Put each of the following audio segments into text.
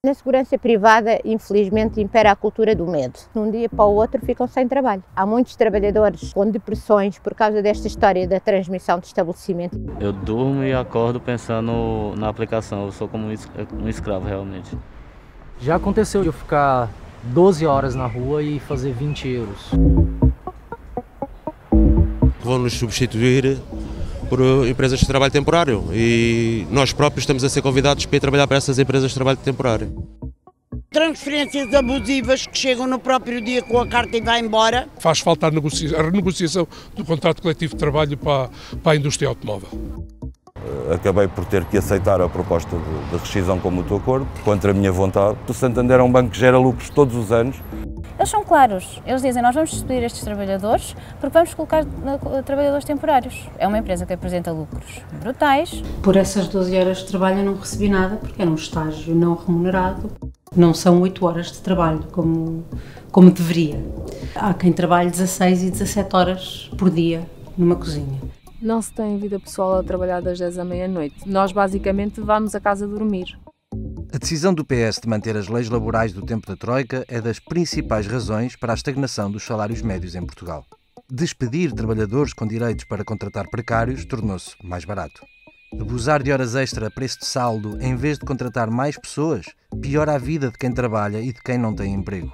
Na segurança privada, infelizmente, impera a cultura do medo. De um dia para o outro ficam sem trabalho. Há muitos trabalhadores com depressões por causa desta história da transmissão de estabelecimento. Eu durmo e acordo pensando na aplicação, eu sou como um escravo realmente. Já aconteceu de eu ficar 12 horas na rua e fazer 20 euros. Vão nos substituir por empresas de trabalho temporário e nós próprios estamos a ser convidados para ir trabalhar para essas empresas de trabalho temporário. Transferências abusivas que chegam no próprio dia com a carta e vai embora. Faz falta a renegociação do contrato coletivo de trabalho para a indústria automóvel. Acabei por ter que aceitar a proposta de rescisão com o mútuo acordo, contra a minha vontade. O Santander é um banco que gera lucros todos os anos. Eles são claros, eles dizem nós vamos despedir estes trabalhadores porque vamos colocar trabalhadores temporários. É uma empresa que apresenta lucros brutais. Por essas 12 horas de trabalho eu não recebi nada porque era um estágio não remunerado. Não são 8 horas de trabalho como deveria. Há quem trabalhe 16 e 17 horas por dia numa cozinha. Não se tem vida pessoal a trabalhar das 10 à meia-noite. Nós basicamente vamos a casa dormir. A decisão do PS de manter as leis laborais do tempo da Troika é das principais razões para a estagnação dos salários médios em Portugal. Despedir trabalhadores com direitos para contratar precários tornou-se mais barato. Abusar de horas extra a preço de saldo em vez de contratar mais pessoas piora a vida de quem trabalha e de quem não tem emprego.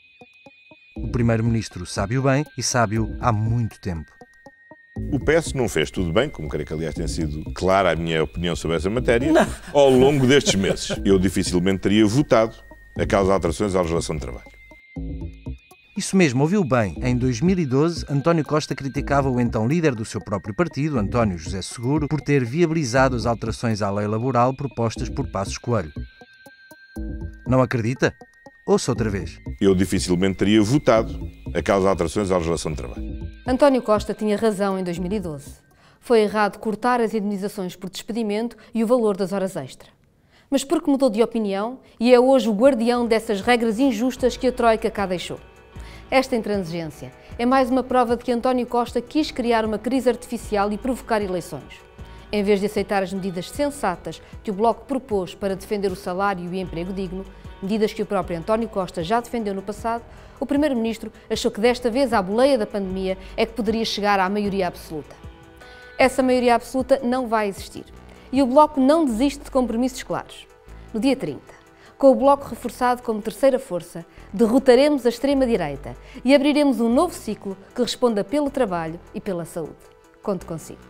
O Primeiro-Ministro sabe-o bem e sabe-o há muito tempo. O PS não fez tudo bem, como creio que aliás tem sido clara a minha opinião sobre essa matéria, ao longo destes meses. Eu dificilmente teria votado aquelas alterações à legislação de trabalho. Isso mesmo, ouviu bem. Em 2012, António Costa criticava o então líder do seu próprio partido, António José Seguro, por ter viabilizado as alterações à lei laboral propostas por Passos Coelho. Não acredita? Ouça outra vez. Eu dificilmente teria votado aquelas alterações à legislação de trabalho. António Costa tinha razão em 2012. Foi errado cortar as indemnizações por despedimento e o valor das horas extra. Mas porque mudou de opinião e é hoje o guardião dessas regras injustas que a Troika cá deixou. Esta intransigência é mais uma prova de que António Costa quis criar uma crise artificial e provocar eleições. Em vez de aceitar as medidas sensatas que o Bloco propôs para defender o salário e emprego digno, medidas que o próprio António Costa já defendeu no passado, o Primeiro-Ministro achou que desta vez, à boleia da pandemia, é que poderia chegar à maioria absoluta. Essa maioria absoluta não vai existir. E o Bloco não desiste de compromissos claros. No dia 30, com o Bloco reforçado como terceira força, derrotaremos a extrema-direita e abriremos um novo ciclo que responda pelo trabalho e pela saúde. Conto consigo.